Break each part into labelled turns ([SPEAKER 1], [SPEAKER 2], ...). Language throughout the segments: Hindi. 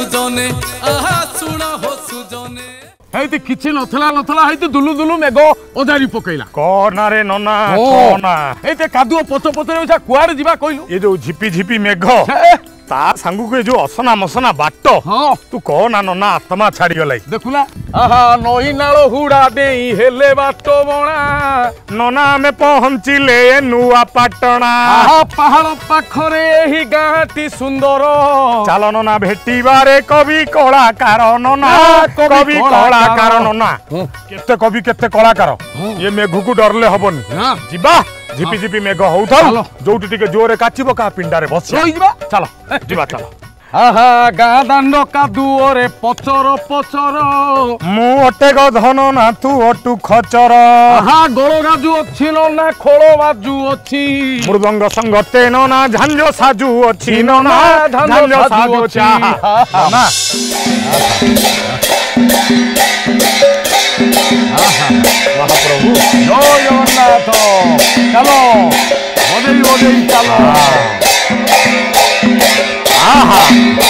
[SPEAKER 1] सुजने आहा सुना हो सुजने
[SPEAKER 2] हेती किछि नथला नथला हेती दुलु दुलु मेघ ओदारी पकैला
[SPEAKER 3] कोना रे नना कोना
[SPEAKER 2] हेते कादुओ पछ पछरे ओसा कुआरे जिबा कइलु
[SPEAKER 3] ये जो झिपी झिपी मेघ ता सांगु को जो असना मसना बाट
[SPEAKER 2] हां
[SPEAKER 3] तू कोना नना आत्मा छाड़ी गलाई
[SPEAKER 2] देखुला आहा नई नालो हुडा देई हेले बाटो बणा
[SPEAKER 3] नना में पहुंचिले नुआ पाटना
[SPEAKER 2] आहा पहाड़ पाखरे एही गांटी सुंदर
[SPEAKER 3] चलो नना भेटीबारे कवि कलाकार नना कवि कलाकार नना केते कवि केते कलाकार ये मेघु को डरले हबनी जिबा झिपी झिपी मेघ होउथल जोटी टिके जोरे काचिबो का पिंडारे बस चलो जिबा चलो
[SPEAKER 2] आहा गाँ दांड कादुओरे पचर पचर
[SPEAKER 3] मु अटे धन ना तू अटु खचर
[SPEAKER 2] आहा गोल गाजु अच्छी ना खोल बाजू अच्छी
[SPEAKER 3] मृदंग संगते ना झांझो साजू अच्छी ना झांझो साजू अच्छी ना
[SPEAKER 2] महाप्रभु जय जगन्नाथ चलो बजई बजई चलो आहा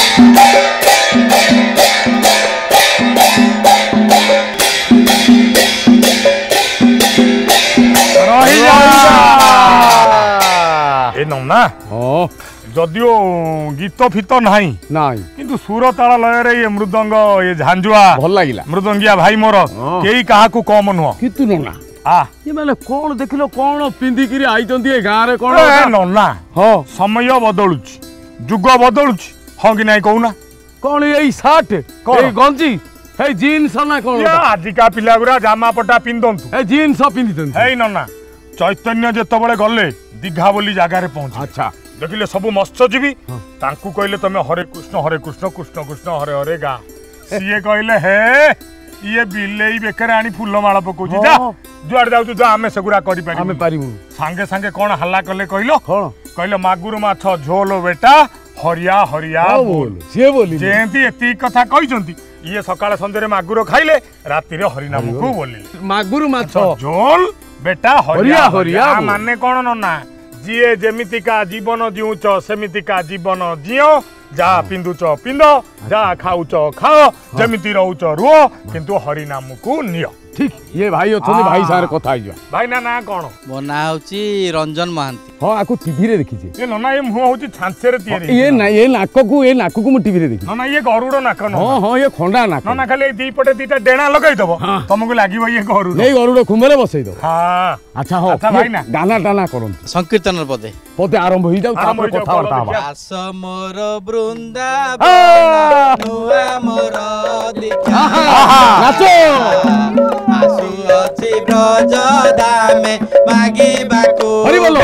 [SPEAKER 3] ए नौना जदियो गीत फित नाही किंतु सुर ताल लय रे ये मृदंग ये झांझुआ
[SPEAKER 2] भल लागिला
[SPEAKER 3] मृदंगिया भाई मोर केई काहा को कम नुह
[SPEAKER 2] कितु नौना ये माने कोन देखिलो कोन पिंदी किरी आइतंती ए गां रे कोन
[SPEAKER 3] ए नौना हो समय बदलुची जुग बदलुची हाँ कि नहीं कहूना
[SPEAKER 2] कौन यही शर्ट ए गंजी हे जीन्स ना कौन
[SPEAKER 3] आजिका पिला गुरा जामा पटा पिंदंतु
[SPEAKER 2] ए जीन्स पिंदितंतु
[SPEAKER 3] हे नना चैतन्य जेतबळे गले दीघा बोली जागा रे पहुंच
[SPEAKER 2] अच्छा
[SPEAKER 3] देखिले सब मत्स्यजीवी तांकु कहले तमे हरे कृष्ण कृष्ण कृष्ण हरे हरे गा सीए कहले हे ये बिलेई बेकर आनी फूल माला पकोची जा जुआड जाउ जा हमें सगुरा करि पारी
[SPEAKER 2] हमें पारिमु
[SPEAKER 3] संगे संगे कोन हल्ला करले कहलो कहले मागुर माछ झोलो बेटा हरिया हरिया बोल
[SPEAKER 2] से बोली
[SPEAKER 3] जेंती एती कथा कहिसंती ये सकाळ संजरे मागुर खाइले राती रे हरिनाम को बोली
[SPEAKER 2] मागुर माछ
[SPEAKER 3] झोल बेटा हरिया हरिया माने कोन नना जिए जेमितिका जीवन जीउच सेमितिका जीवन जियो जा पिंदुच पिंद जा खाउच खाओ जेमिति रहउच रुओ किंतु हरिनाम को नियो
[SPEAKER 2] ठीक ये भाई अछनी भाई सारे कथा आइजा
[SPEAKER 3] भाई ना कोन
[SPEAKER 4] मो ना होची रंजन महांती
[SPEAKER 2] हां आकु टीवी रे देखि जे
[SPEAKER 3] ए नना ये मुह होची छांसे रे तियरी
[SPEAKER 2] ये नाक को मु टीवी रे देखि
[SPEAKER 3] नना ये गरुड़ नाक न
[SPEAKER 2] हां ये खंडा नाक
[SPEAKER 3] नना खाली दी पटे दीटा डेणा लगाई दबो तुमको लागिवो ये गरुड़
[SPEAKER 2] नहीं गरुड़ खुमरे बसई दो
[SPEAKER 3] हां
[SPEAKER 2] अच्छा हो
[SPEAKER 3] अच्छा भाई ना
[SPEAKER 2] गाना टाना करन
[SPEAKER 4] संकीर्तन पदे
[SPEAKER 2] पदे आरंभ होई जाउ तापर कथा वार्ता हबा
[SPEAKER 4] आस मोर वृंदावन नुआ मोर दिखा
[SPEAKER 2] नाचो
[SPEAKER 4] आसु अछि ब्रज धामे मागी बाकू
[SPEAKER 2] हरि बोलो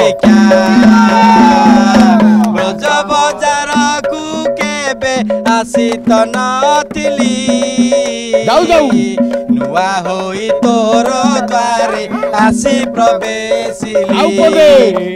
[SPEAKER 4] ब्रज बजार कु केबे आसी त नथिली
[SPEAKER 2] जाऊ जाऊ
[SPEAKER 4] नुआ होई तोर द्वारे आसी प्रवेशिली
[SPEAKER 2] आउ पदे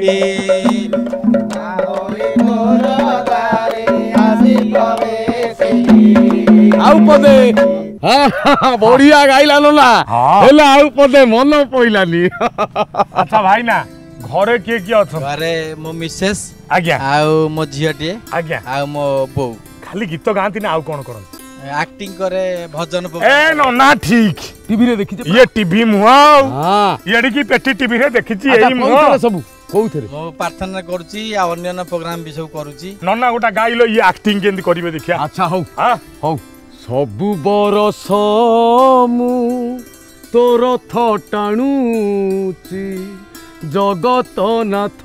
[SPEAKER 4] नुआ होई तोर द्वारे आसी प्रवेशिली
[SPEAKER 2] आउ पदे बढ़िया गाइला ना हेला आउ पदे मन पइलानी
[SPEAKER 3] अच्छा भाई ना घरे किए अछन
[SPEAKER 4] घरे मो मिसेस
[SPEAKER 3] आज्ञा
[SPEAKER 4] आउ मो झियटे
[SPEAKER 3] आज्ञा
[SPEAKER 4] आउ मो बो
[SPEAKER 3] खाली गीत गांती ना आउ कोन करन
[SPEAKER 4] एक्टिंग करे भजन
[SPEAKER 3] ए नना ठीक
[SPEAKER 2] टीवी रे देखि
[SPEAKER 3] ये टीवी मुआ
[SPEAKER 2] हां
[SPEAKER 3] येडी की पेटी टीवी रे देखिची एई मुआ
[SPEAKER 2] सब कोउथरे
[SPEAKER 4] मो प्रार्थना करची आ अन्य प्रोग्राम भी सब करूची
[SPEAKER 3] नना गोटा गाइलो ये एक्टिंग केंदी करिवे देखिया
[SPEAKER 2] अच्छा हो
[SPEAKER 3] हां
[SPEAKER 2] हो सबु बरस मु तोर थ टाणुची जगत नाथ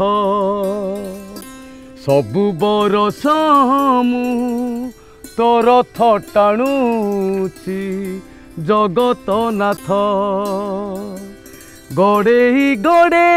[SPEAKER 2] सबु बरस मु तोर थ टाणुची जगत नाथ गड़े गड़े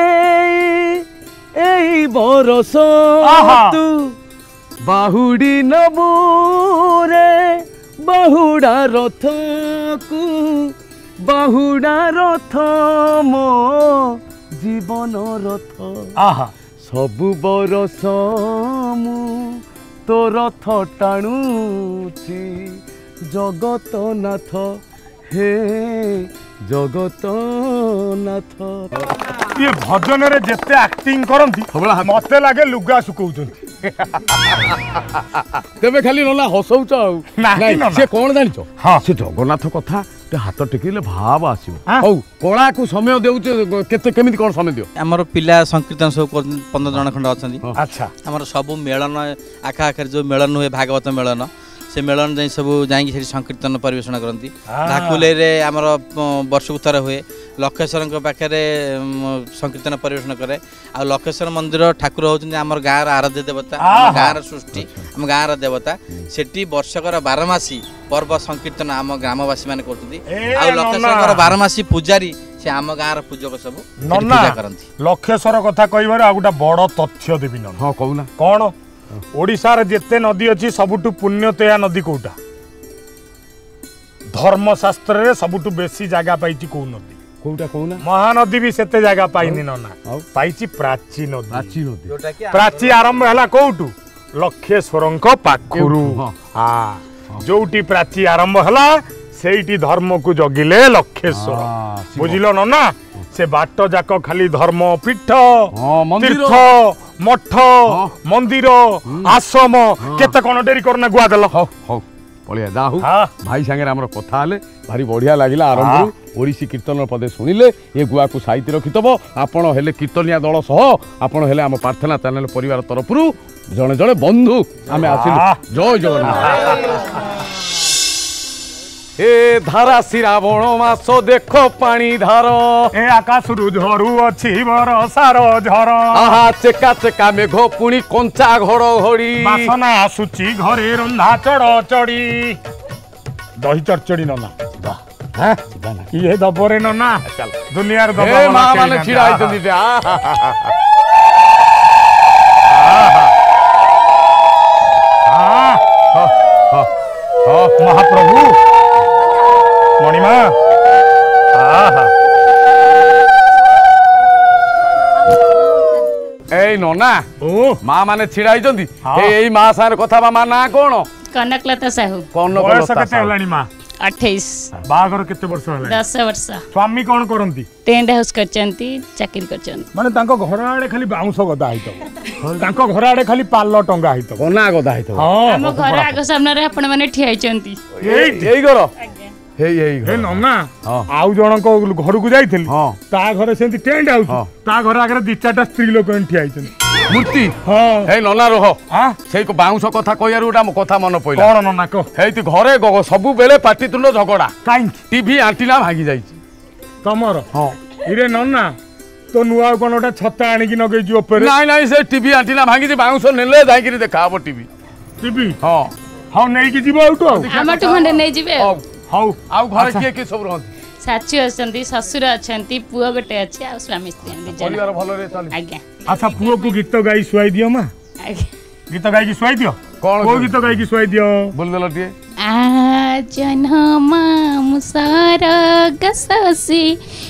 [SPEAKER 2] एई बरस तू बाहुडी नबुरे बहुड़ा रथ को बहुड़ा रथ मो जीवन रथ
[SPEAKER 3] आहा
[SPEAKER 2] सबु बरस मु तो रथ टाणुची जगत नाथ हे जगत नाथ
[SPEAKER 3] ये भजन रे जेते एक्टिंग करंती मते लागे लुगा सुकौचंती
[SPEAKER 2] तेबे खाली नना हसौच
[SPEAKER 3] नाही नना।
[SPEAKER 2] से कौन जानिछ
[SPEAKER 3] हाँ।
[SPEAKER 2] से जगन्नाथ कथा ते हाथ टेकिले भाव आसीबो
[SPEAKER 3] हाँ।
[SPEAKER 2] हौ कला को समय देउछ केते केमिति कोन समय दियो
[SPEAKER 5] आमर पिला संकीर्तन सब 15 जन खंड अछंती
[SPEAKER 3] अच्छा
[SPEAKER 5] आमर सब मेलन आखा आखर जो मेलन हुए भागवत मेलन से मेलन जाई सब जाई से संकीर्तन परिवेषण करती धाकुले रे आमर वर्ष उतर हुए लक्षेश्वर पाखे संकीर्तन परिवेषण करे आ लक्षेश्वर मंदिर ठाकुर होउछन आमर गाँव आराध्य देवता गाँव सृष्टि आम गाँव देवता सेठी वर्षकर 12 मासी पर्व संकीर्तन आम ग्रामवासी माने करथि आ लक्षेश्वर 12 मासी पुजारी से आम गाँव पूजक सब पूजा करती
[SPEAKER 3] लक्षेश्वर कथा कहबार आ गोटा बड़ तथ्य देबी न
[SPEAKER 2] हां कहूना
[SPEAKER 3] कौन ओडिशा रे जेते नदी अछि सबुटु पुण्यतया नदी कोटा धर्मशास्त्र रे सबुटु बेसी जागा पाइछि को नदी
[SPEAKER 2] कोउटा कहूना
[SPEAKER 3] महानदी भी सेते जागा पाइनी नना पाइछि प्राची नदी
[SPEAKER 2] प्राची नदी
[SPEAKER 3] प्राची आरंभ हला कोउटु लक्षेश्वरंक पाखुरु हां जोटी प्राची आरंभ हला सेठी धर्म को जगिले लक्षेश्वर बुझिलो नना से बाट जाक खाली धर्म पीठ तीर्थ मठ मंदिर आश्रम केते कोन डेरी करना गुआ देल
[SPEAKER 2] हौ हौ पळिया जाहु भाई संगे हमर कथा हले भारी बढ़िया लागिला आरंभ ओडिसी कीर्तन पदे सुनिले ए गुआ को साहित्य रखितबो आपण हेले कीर्तनिया दल सह आपण हेले हम प्रार्थना चैनल परिवार तरफरु जणे जणे बंधु आमे आसिलु जय जगन्नाथ ए धारा श्रावण मास देखो पानी धार
[SPEAKER 3] ए आकाशरु झरू अछि बरसार झर
[SPEAKER 2] आहा चेका चेका मेघ पुणी कंचा घड़घड़ी
[SPEAKER 3] बासना आसुची घरे रंधा चढ़ चढ़ी दही चढ़चड़ी नना
[SPEAKER 2] हां
[SPEAKER 3] ये दबरे नना
[SPEAKER 2] चल
[SPEAKER 3] दुनिया रे
[SPEAKER 2] ए
[SPEAKER 3] दबा
[SPEAKER 2] मां माने छिड़ा आइतंदी
[SPEAKER 3] महाप्रभु मणिमा
[SPEAKER 2] ए नना
[SPEAKER 3] ओ
[SPEAKER 2] मां माने छिड़ा आइतंदी एई मां सार कथा बा मां ना कोन
[SPEAKER 6] कनकलता साहू
[SPEAKER 2] कोन
[SPEAKER 3] बयस केते हलानी मां
[SPEAKER 6] 28
[SPEAKER 3] बागर केते वर्ष हलानी
[SPEAKER 6] 10 वर्ष
[SPEAKER 3] स्वामी कोन करंती
[SPEAKER 6] टेंट हाउस करचंती चाकरी करचंती
[SPEAKER 3] माने तांको घर आड़े खाली बाउंस गदा हितो तांको घर आड़े खाली पाल टंगा हितो
[SPEAKER 2] कोना गदा हितो
[SPEAKER 3] हां
[SPEAKER 6] हम घर आगो सामने रे आपण माने ठियाइचंती
[SPEAKER 2] एई घर हेई
[SPEAKER 3] हे नना आउ जण को घर को जाइथिल ता घर सेंती टेंट हाउस ता घर आगे दी चारटा स्त्री लोक ठियाइछन
[SPEAKER 2] मूर्ति
[SPEAKER 3] हां
[SPEAKER 2] हे नना रह हां सेई को बाउंस कथा कहयार उडा म कथा मन पइला
[SPEAKER 3] कोन नना को
[SPEAKER 2] हेती घरे सब बेले पाटितुंड झगड़ा
[SPEAKER 3] काई
[SPEAKER 2] टीवी आंटीना भागी जाईची
[SPEAKER 3] तमर हां इरे नना तो नुआ कोनटा छत्ता आनी कि नगै जो ऊपर
[SPEAKER 2] नाही नाही से टीवी आंटीना भागी जे बाउंस नेले जाई कि देखाबो टीवी हां
[SPEAKER 3] हां नै कि जीवो आउटो
[SPEAKER 6] हम तो खंडे नै जीवे
[SPEAKER 3] हाउ
[SPEAKER 2] आउ घर के सब रहंती
[SPEAKER 6] साचू अछंती ससुर अछंती पुआ गोटे अछि आ स्वामी स्त्री हम जन
[SPEAKER 2] परिवार भलो रे चले
[SPEAKER 6] आज्ञा
[SPEAKER 3] अच्छा पुओ को गीत गाई सुआई दियो मा
[SPEAKER 6] आज्ञा
[SPEAKER 3] गीत गाई की सुआई दियो
[SPEAKER 2] कोन
[SPEAKER 3] को गीत गाई की सुआई दियो
[SPEAKER 2] बोल देलो टिए
[SPEAKER 6] आ जन्मा मुसार गससी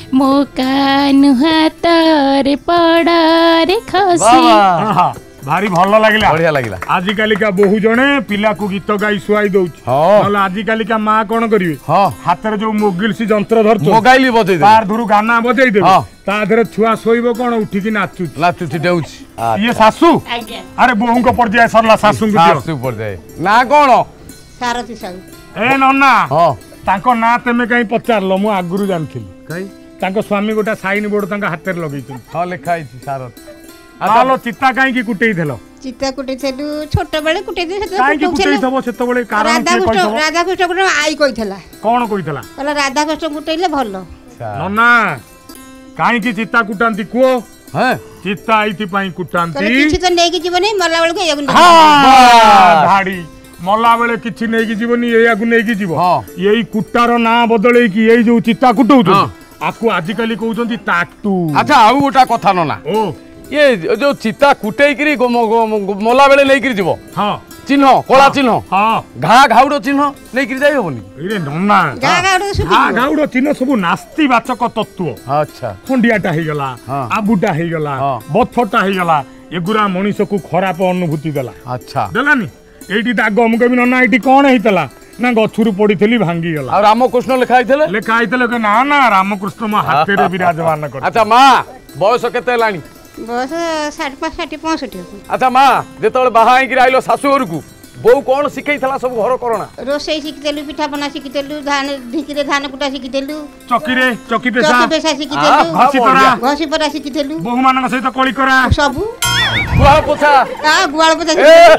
[SPEAKER 6] मोकान हातर पड़ा रे खसी
[SPEAKER 3] हां भारी भलो लागिला
[SPEAKER 2] बढ़िया लागिला
[SPEAKER 3] आजि काली का बहु जणे पिला को गीत गाई सुआई दउछ नला आजि काली का मां कोन करिवे हाथ रे जो मोगिल सी जंत्र धरछ
[SPEAKER 2] मोगाइली बजै दे
[SPEAKER 3] तार धुरु गाना बजै दे ता धरे छुआ सोइबो कोन उठी की
[SPEAKER 2] नाचुच देउछ
[SPEAKER 3] ये सासू
[SPEAKER 6] आज्ञा
[SPEAKER 3] अरे बहु को पड़ जाय सरला सासू को दियो
[SPEAKER 2] सासू पड़ जाय ना कोन
[SPEAKER 6] सारथी साहू
[SPEAKER 3] ए नन्ना तांको ना तेमे कहीं पचारलो मु आगुरु जानथिली
[SPEAKER 2] कई
[SPEAKER 3] तांको स्वामी गोटा साइन बोर्ड तांका हाथ रे लगै छी
[SPEAKER 2] हां लिखाई छी सारथ
[SPEAKER 3] आलो चित्ता काई की कुटेई थेलो
[SPEAKER 7] चित्ता कुटे सेटू छोट बेले कुटे दे सेतो
[SPEAKER 3] काई की कुटेई थबो सेतो बेले कारण के कहि थबो
[SPEAKER 7] राधा कृष्ण को आई कहिथला
[SPEAKER 3] कोन कहिथला
[SPEAKER 7] कहला राधा कृष्ण कुटेइले भलो
[SPEAKER 3] नन्ना काई की चित्ता कुटांती को
[SPEAKER 2] हैं
[SPEAKER 3] चित्ता आईति पई कुटांती
[SPEAKER 7] कहले किछि तो नेकी जीवनी मल्ला बेले को एगु
[SPEAKER 3] हां धाड़ी मल्ला बेले किछि नेकी जीवनी एयागु नेकी जीवो एई कुटार ना बदलै की एई जो चित्ता कुटौ आकु आजि काली कहउचंती ताटू
[SPEAKER 2] अच्छा आउ गोटा कथा नना
[SPEAKER 3] ओ
[SPEAKER 2] ये जो चिता कुटेई करी मोला बेले नै करी जीवो
[SPEAKER 3] हां
[SPEAKER 2] चिन्ह कोला चिन्ह
[SPEAKER 3] हां
[SPEAKER 2] घा घाउडो चिन्ह नै करी जाय होबनी
[SPEAKER 3] इरे नन्ना घा घाउडो चिन्ह सब नास्ति वाचक तत्व
[SPEAKER 2] अच्छा
[SPEAKER 3] खंडियाटा हे गला आबुटा हे गला बथटा हे गला एगुरा मनीष को खराब अनुभूति देला
[SPEAKER 2] अच्छा
[SPEAKER 3] देलानी एठी दाग हम कभी नन्ना एठी कोन हेतला ना गछुरु पड़ीथली भांगी गला
[SPEAKER 2] आ रामकृष्ण लिखाइथले
[SPEAKER 3] के ना ना रामकृष्ण मा हाथे रे विराजमान कर
[SPEAKER 2] अच्छा मां बयस केते लानी
[SPEAKER 7] बस 65
[SPEAKER 2] अच्छा माँ जेतବେଳେ बाहा ହେଇକି आइलो शाशु घर को बोऊ कौन शिखैथला सब घर करना
[SPEAKER 7] रोषेई शिखिदेलु पिठापना शिखिदेलु धान ढिकीरे धान कुटा शिखिदेलु
[SPEAKER 3] चौकी पेशा
[SPEAKER 7] शिखिदेलु घसी परा शिखिदेलु
[SPEAKER 3] बहु मान सहित कली करा
[SPEAKER 7] सबु
[SPEAKER 2] गुआल पोछा
[SPEAKER 7] गुआल पोछा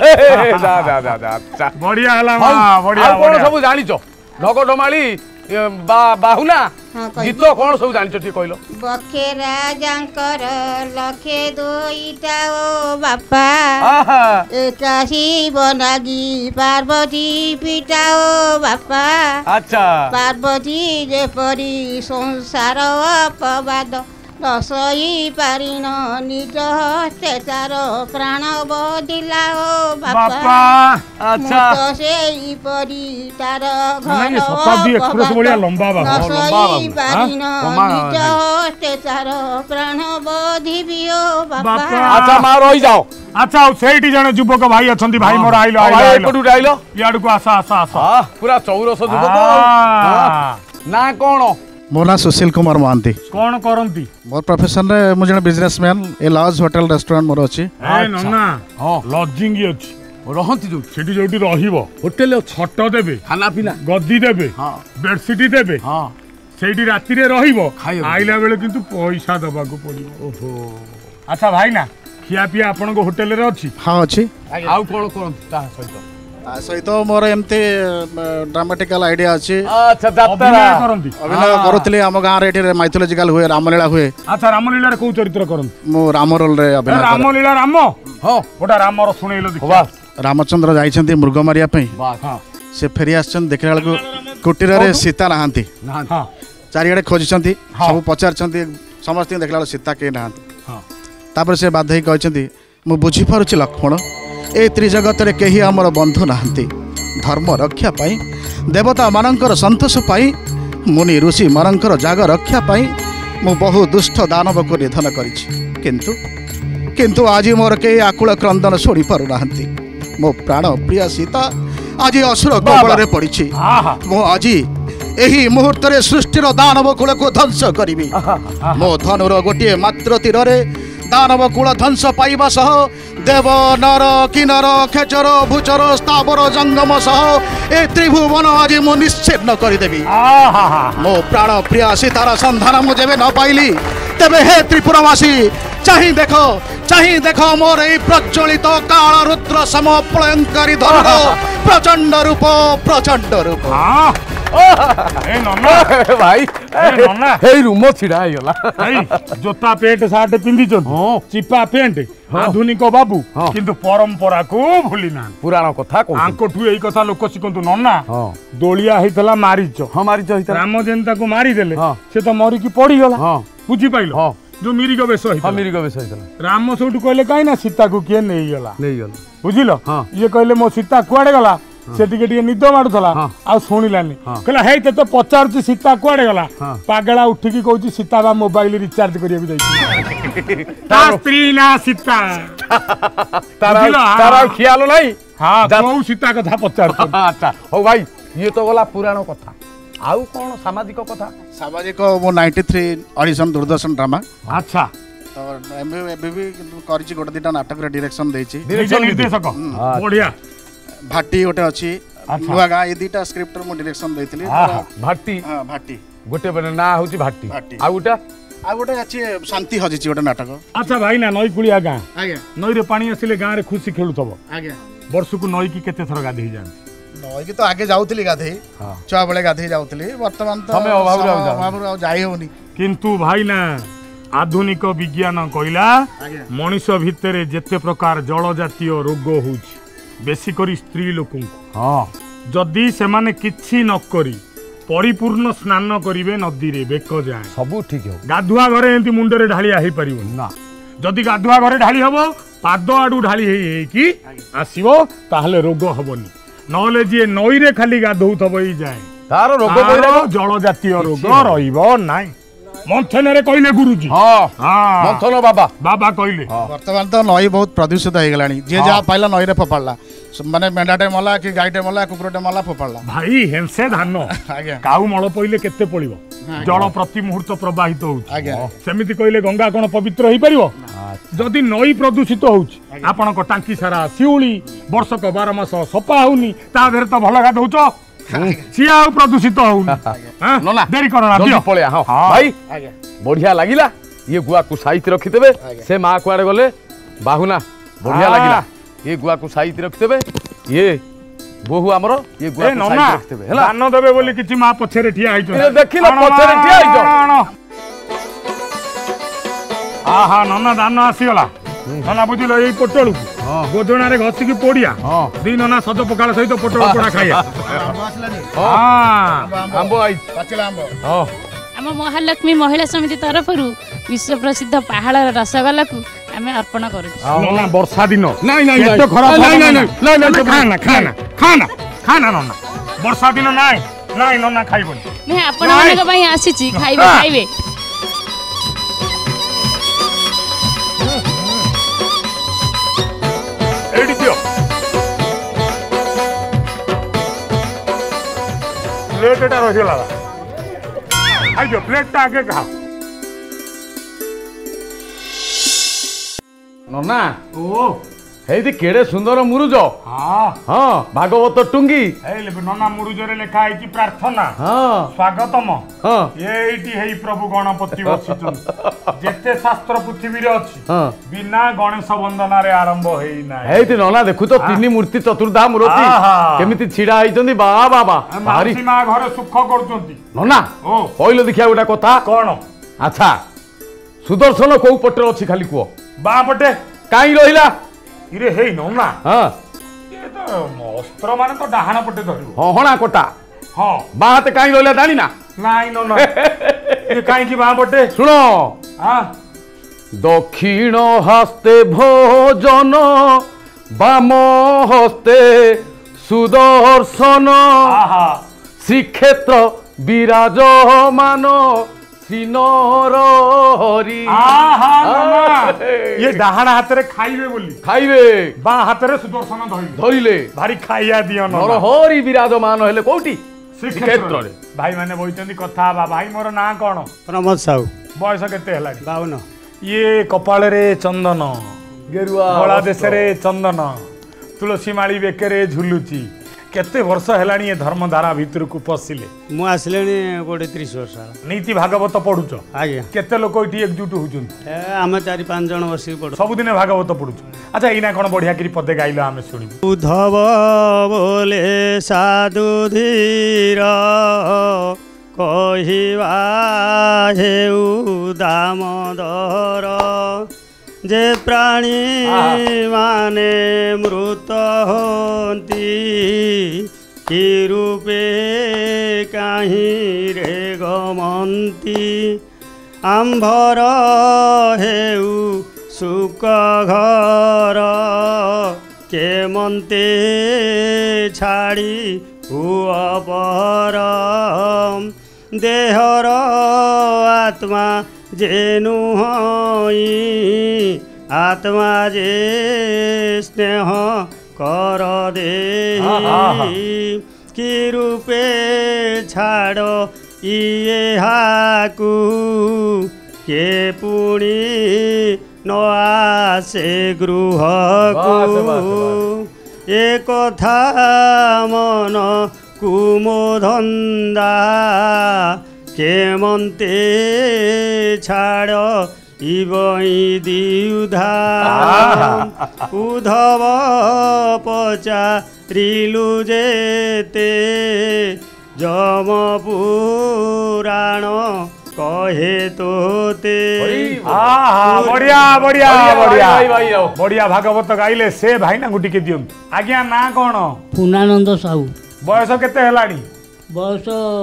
[SPEAKER 2] जा
[SPEAKER 3] बढ़िया हला मां बढ़िया
[SPEAKER 2] कौन सब जानिचो ढग डमाली बाहुना गीत कौन सब जानिचो ठीक कहलो
[SPEAKER 7] बखे राजांकर लखे दोईटा ओ बापा एकाशी बनागी पार्वती पिता ओ बापा
[SPEAKER 2] अच्छा
[SPEAKER 7] पार्वती जेपरी संसार अपवाद दसई पारिन निज हस्ते तार प्राण बदिला ओ बापा
[SPEAKER 2] अच्छा
[SPEAKER 7] तो सेई परी तार
[SPEAKER 3] नहीं शताब्दी एक्सप्रेस बढ़िया लंबा बा
[SPEAKER 7] दसई पारिन निज हस्ते तार प्राण बधिबी ओ बापा
[SPEAKER 2] अच्छा मां रही जाओ
[SPEAKER 3] अच्छा सेठी जने युवक भाई अछंती भाई मोर आइलो
[SPEAKER 2] एपटू आइलो
[SPEAKER 3] याडू को आसा आसा आसा
[SPEAKER 2] पूरा चौरस युवक ना कौन
[SPEAKER 8] मो ना सुशील कुमार महांती
[SPEAKER 3] कौन करंती
[SPEAKER 8] मोर प्रोफेशन रे मु जने बिजनेसमैन ए लॉज होटल रेस्टोरेंट मोर अछि
[SPEAKER 3] ए नन्ना लॉजिंग अछि
[SPEAKER 2] रहंती जो
[SPEAKER 3] सेठी जोटी रहिबो
[SPEAKER 2] होटल
[SPEAKER 3] छट देबे
[SPEAKER 2] खाना पीना
[SPEAKER 3] गद्दी देबे बेडशीट देबे सेठी राती रे रहिबो आइला बेले किंतु पैसा दबा को पड़िबो ओहो अच्छा भाई ना खिया पिया आपन को होटल रे अछि
[SPEAKER 8] हां अछि
[SPEAKER 2] आउ कोन करंती ता सहित
[SPEAKER 8] सहित मोर एमती ड्रामेटिकल आइडिया अछि
[SPEAKER 2] अच्छा जात्रा
[SPEAKER 3] करंती
[SPEAKER 8] अभिनय करूतली हम गां रे एठी माइथोलॉजिकल हुए रामलीला हुए
[SPEAKER 3] अच्छा रामलीला रे को चरित्र करंती
[SPEAKER 8] मो राम रोल रे अभिनय
[SPEAKER 3] रामलीला राम हां गोटा रामर सुनेइलो देखा
[SPEAKER 8] रामचंद्र जाइछंती मृग मारिया पे
[SPEAKER 2] हां
[SPEAKER 8] से फेरी आछन देखला को कुटीर रे सीता नहांती
[SPEAKER 3] हां
[SPEAKER 8] चारियाडे खोजिछंती सब पचारछंती समस्त देखला सीता के नहांती
[SPEAKER 3] हां
[SPEAKER 8] तापर से बाधई कहछंती मु बुझी पारुछि लक्ष्मण ए त्रिजगत रे केही हमर बंधु नहांती धर्म रक्षा पाई देवता मानकर संतोष पाई मुनि ऋषि मानकर जाग रक्षा पाई मु बहु दुष्ट दानव को निधन करिछि किंतु आज मोर के आकुल क्रंदन छोड़ी पारु नहांती मो प्राण प्रिय सीता आज असुर कबल रे पड़िछि मो आज एही मुहूर्त रे सृष्टिर दानव कुल को ध्वंस करिबि मो धनुर गोटे मात्र तीर रे दानव कुल ध्वंस पाइबा सह देव नर किन्नर खेचर भूचर स्थावर जंगम सह ए त्रिभुवन आज मु निश्चिन्न करदेवी मो प्राण प्रिय सीतार संधान मु जेबे न पाइली तेबे हे त्रिपुरवासी चाहि देख मोर ए प्रज्वलित काल रुद्र सम प्रलयंकारी धनुर प्रचंड रूप
[SPEAKER 3] ए नन्ना
[SPEAKER 2] भाई
[SPEAKER 3] ए नन्ना
[SPEAKER 2] हे रूम छिड़ा आइ गला
[SPEAKER 3] भाई जोता पेंट शर्ट पिंदी छन चिपा पेंट आधुनिक बाबू किंतु परंपरा को भूली ना
[SPEAKER 2] पुराण कथा को
[SPEAKER 3] आंकोठू एई कथा लोक सिकंतु नन्ना दोलिया हेतला मारिच
[SPEAKER 2] मारिच हित
[SPEAKER 3] राम जेंता को मारी देले से तो मरी की पड़ी गला बुझी पाइलो जो मिरिग बेस हित
[SPEAKER 2] मिरिग बेस हित
[SPEAKER 3] राम सोटू कहले काई ना सीता को किए नहीं गला बुझिलो
[SPEAKER 2] हाँ।
[SPEAKER 3] ये कहले मो सीता कुआडे गला से टिके निद मारुथला आ सुनिलानी कहला हे ते तो पचारची सीता कुआडे गला पागला उठिकी कहूची सीता बा मोबाइल रिचार्ज करिया जाई ता स्त्री ना सीता
[SPEAKER 2] तारा ख्याल नहीं
[SPEAKER 3] हां को सीता कथा पचार
[SPEAKER 2] अच्छा हो भाई ये तो गला पुराण कथा आउ कौन सामाजिक कथा
[SPEAKER 8] सामाजिक मो 93 ऑडिशन दूरदर्शन ड्रामा
[SPEAKER 3] अच्छा
[SPEAKER 8] तो एमबी भी करछि गोटे दिटा नाटक रे डायरेक्शन देछि
[SPEAKER 3] निर्देशक बढ़िया
[SPEAKER 8] भाटी गोटे अछि नुआ गां ए दिटा स्क्रिप्ट मो डायरेक्शन देथिली
[SPEAKER 2] भाटी
[SPEAKER 8] हां भाटी
[SPEAKER 2] गोटे बने ना होछि भाटी आ
[SPEAKER 8] गोटे अछि शांति हजिछि गोटे नाटक
[SPEAKER 3] अच्छा भाई ना नई कुलिया गां
[SPEAKER 8] आज्ञा
[SPEAKER 3] नई रे पानी आसिले गां रे खुशी खेलुथबो
[SPEAKER 8] आज्ञा
[SPEAKER 3] वर्ष को नई की केते थर गाधेई जान
[SPEAKER 8] नई की तो आगे जाउतली गाधेई छुआ बेले गाधेई जाउतली वर्तमान तो
[SPEAKER 2] समय अभाव
[SPEAKER 8] जाई होनी
[SPEAKER 3] किंतु भाई ना आधुनिक विज्ञान कहला मनुष्य भितर जेते प्रकार जल जातीय रोग होउछि बेसी करी स्त्री लोक जदि से माने किछि न करी परिपूर्ण स्नान करिवे नदी रे बेक जाए
[SPEAKER 2] सब ठीक हो
[SPEAKER 3] गाधुआ घरे एंती मुंडे रे ढाली आही परिबो
[SPEAKER 2] ना
[SPEAKER 3] जदि गाधुआ घरे ढाली हबो पाद आडू ढाली हे कि आसीबो ताहले रोग हबनी नले जे नई रे खाली गाधौ थबई जाए
[SPEAKER 2] तार रोग
[SPEAKER 3] जल जातीय रोग रहिबो नाही मंथन रे कहले गुरुजी
[SPEAKER 2] हां
[SPEAKER 3] हां
[SPEAKER 2] मंथन बाबा
[SPEAKER 3] बाबा कहले
[SPEAKER 8] वर्तमान तो नई बहुत प्रदूषित हो गलानी जे जा पाइला नई रे फोपाडला माने मेंढाटे मला कि गाईटे मला कुकुरटे मला फोपाडला
[SPEAKER 3] भाई हेंसे धान
[SPEAKER 8] आज्ञा
[SPEAKER 3] काउ मळ पइले केते पड़िबो जल प्रति मुहूर्त प्रवाहित होउछ
[SPEAKER 8] आज्ञा
[SPEAKER 3] सेमिति कहले गंगा कोन पवित्र होई परिबो जदि नई प्रदूषित होउछ आपण को टांकी सारा सिउली वर्षक 12 मास सपा होउनी ता भेर तो भल गाधौछ सिया प्रदूषित होउनी
[SPEAKER 2] नोना
[SPEAKER 3] देरी करो ना
[SPEAKER 2] जल्दी पळे हां भाई बढ़िया लागिला ये गुआ को साइति रखि देबे से मा कुआडे गले बाहुना बढ़िया लागिला ये गुआ को साइति रखि देबे ये बोहू हमरो ये गुआ को साइति रखि देबे हला
[SPEAKER 3] दान देबे बोली किछि मा पछरे ठिया आइछो
[SPEAKER 2] ए देखिला पछरे ठिया आइछो
[SPEAKER 3] आहा नन्ना दान आसीगला नन्ना बुझिलो एई पोटळू गोदणा रे घसी की पोडिया दी नन्ना सज पकाळ सहित पोटळ पोडा खाइया हां
[SPEAKER 2] आंबो आई
[SPEAKER 8] पाचला आंबो
[SPEAKER 2] हां
[SPEAKER 6] आम महालक्ष्मी महिला समिति तरफ विश्व प्रसिद्ध पहाड़ रसगोल्ला को आम अर्पण करूँ
[SPEAKER 3] नन्ना वर्षा दिन
[SPEAKER 2] नहीं नहीं
[SPEAKER 3] पेट खराब
[SPEAKER 2] नहीं नहीं नहीं नहीं
[SPEAKER 3] खाना खाना खाना खाना नन्ना वर्षा दिन नाही नाही नन्ना खाइबनी
[SPEAKER 6] नहीं आपण मानक पई आसीची खाइबे खाइबे
[SPEAKER 3] एडी दियो प्लेट एटा रहिला आइजो प्लेट ता आगे खा
[SPEAKER 2] नन्ना
[SPEAKER 3] ओ
[SPEAKER 2] हेदी केड़े सुंदर मुरुज
[SPEAKER 3] हां
[SPEAKER 2] हां भागवत टुंगी
[SPEAKER 3] एले नन्ना मुरुजरे लेखा आइची प्रार्थना
[SPEAKER 2] हां
[SPEAKER 3] स्वागतम
[SPEAKER 2] हां
[SPEAKER 3] एइटी हेई प्रभु गणपति बसिचन जेते शास्त्र पृथ्वी रे अछि
[SPEAKER 2] हां
[SPEAKER 3] बिना गणेश वंदना रे आरंभ हेई ना
[SPEAKER 2] हेदी नन्ना देखु तो तीन मूर्ति चतुर्धा मूर्ति केमिति छिडा आइचंदी बा बाबा भारी
[SPEAKER 3] मासी मा घरे सुख करचंती
[SPEAKER 2] नन्ना
[SPEAKER 3] ओ
[SPEAKER 2] कहलो देखिया गोटा कथा
[SPEAKER 3] कोन
[SPEAKER 2] अच्छा सुदर्शन को पटर अछि खाली को
[SPEAKER 3] बा पटे
[SPEAKER 2] काई रहिला
[SPEAKER 3] इरे हेई नन्ना
[SPEAKER 2] हां
[SPEAKER 3] ये तो अस्त्र माने तो डाहाण पटे धरिबो
[SPEAKER 2] हणा कोटा
[SPEAKER 3] हां
[SPEAKER 2] बा हाते काई रहिला जानी ना
[SPEAKER 3] नाही नन्ना ये काई की बा पटे
[SPEAKER 2] सुनो
[SPEAKER 3] हां
[SPEAKER 2] दक्षिण हस्ते भोजन बाम हस्ते सुदर्शन
[SPEAKER 3] आहा
[SPEAKER 2] श्रीक्षेत्र विराजमान श्रीनर हरि
[SPEAKER 3] आहा नन्ना ये डाहाण हाथ रे खाइबे बोली
[SPEAKER 2] खाइबे
[SPEAKER 3] बा हाथ रे सुदर्शन धरिले
[SPEAKER 2] धरिले
[SPEAKER 3] भारी खाइया दियो
[SPEAKER 2] नर
[SPEAKER 3] नन्ना
[SPEAKER 2] हरि विराजमान हेले कोठी
[SPEAKER 3] श्रीक्षेत्र रे भाई माने बोइचंदी कथा बा भाई मोर ना कोन
[SPEAKER 9] प्रमोद साहू
[SPEAKER 3] बयस केते हला
[SPEAKER 9] 52
[SPEAKER 3] ये कपाल रे चंदन
[SPEAKER 2] गेरुआ
[SPEAKER 3] गला देश रे चंदन तुलसी माली बेकरे झुलुची केते वर्ष हेलानी ये धर्मधारा भितर को पसिले
[SPEAKER 9] मु आसले 30 वर्ष
[SPEAKER 3] नीति भागवत पढुछ
[SPEAKER 9] आज्ञा
[SPEAKER 3] केते लोक इठी एकजुट होचुन
[SPEAKER 9] आम 4-5 जन बसी पढ़
[SPEAKER 3] सब दिन भागवत पढुछ अच्छा इना कोन बढ़िया करी पदे गाइलो आमे सुनी
[SPEAKER 9] उद्धव बोले साधु धीर कहिवा हेउ दामोदर जे प्राणी माने मृत होती कि रूपे काहीं रे गमंती आंभर हेउ सुख घर के मन्ते छाड़ी हुआ पर देहर आत्मा जेनु हई आत्मा जे स्नेह कर दे कि रूपे छाड़ इए हाकू के पुणी न आसे गृह को ए कथा मन कुमोधंदा के मन्ते छाड़ इबई दिउधा उद्धव पचारिलु जेते जम पुराण कहे तोते
[SPEAKER 3] बढ़िया बढ़िया बढ़िया बढ़िया भागवत गाइले से भाई ना गुटी के दियम आज्ञा ना कोन
[SPEAKER 10] पूर्णानंद साहू
[SPEAKER 3] बयस केते हेलानी
[SPEAKER 10] बयस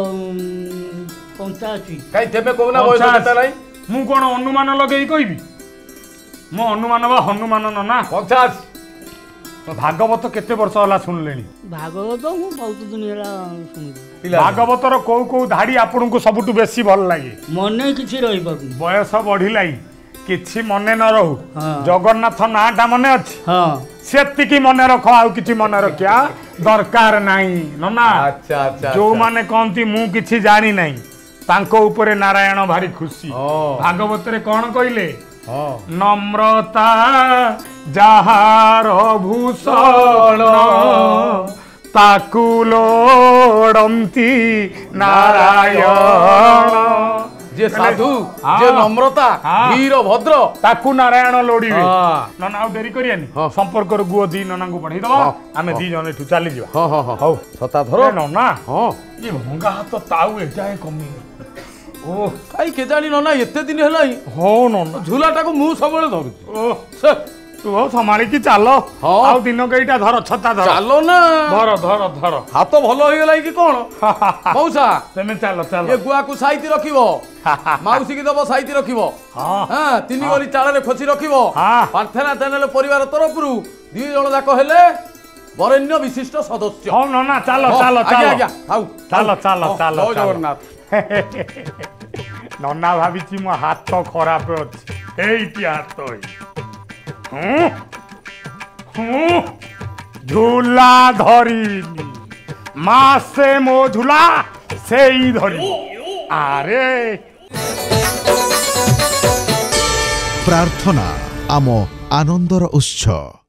[SPEAKER 10] 85
[SPEAKER 2] काई तेमे कोना बयस केते नाही
[SPEAKER 3] मु कोन अनुमान लगेई कहबी मो अनुमान बा हनुमान न ना
[SPEAKER 2] 50
[SPEAKER 3] भागवत केते वर्ष होला सुनलेनी
[SPEAKER 10] भागवत मु बहुत दिन होला सुनु
[SPEAKER 3] भागवतर को धाड़ी आपन को सबटु बेसी भल लागे
[SPEAKER 10] मने किछि रहि पाबु
[SPEAKER 3] बयस बढ़िलाई किछि मने न रहू जगन्नाथ नाटा मने अछि
[SPEAKER 10] हां
[SPEAKER 3] सेतिकी मने रख आउ किछि मने रखिया दरकार नाही नना
[SPEAKER 2] अच्छा अच्छा
[SPEAKER 3] जो माने कहंती मु किछि जानी नाही तांको ऊपर नारायण भारी खुशी भागवत रे कोन कइले नम्रता जहार भूषण ताकु लोड़ंती नारायण
[SPEAKER 2] जे साधु जे नम्रता वीर भद्र
[SPEAKER 3] ताकु नारायण लोड़िबे नना आउ देरी करियानी संपर्क रो गुओ दी नना को पढाई दबा आमे दी जने ठु चली जिबा
[SPEAKER 2] हां हां हां हौ छता धरो
[SPEAKER 3] नना हां ये भंगा हाथ ताऊ ए जाय कमी ओ
[SPEAKER 2] काई के जानी नना एते दिन हलाई
[SPEAKER 3] हो नना
[SPEAKER 2] झूलाटा को मु सबले धरु
[SPEAKER 3] ओ तू संभाली की चालो आउ दिन कईटा धर छता धर
[SPEAKER 2] चालो ना
[SPEAKER 3] धर धर धर
[SPEAKER 2] हाथ भलो होई गेलाई कि कोन मौसा
[SPEAKER 3] तमे चालो चालो
[SPEAKER 2] ये गुआ को साइती रखिबो माउसी की दबो साइती रखिबो हां तीन गली चाळ रे खोची रखिबो प्रार्थना चैनल परिवार तरफरु दी जण जाक हेले वरेण्य विशिष्ट सदस्य
[SPEAKER 3] हो ना चालो चालो चालो
[SPEAKER 2] आज्ञा आउ
[SPEAKER 3] चालो चालो चालो
[SPEAKER 2] जगन्नाथ
[SPEAKER 3] नन्ना भाभी मो हाथ खराब अछि एइटी हाथ झूला धरी मासे मो झूला से ही धरी अरे
[SPEAKER 11] प्रार्थना आम आनंदर उत्सव।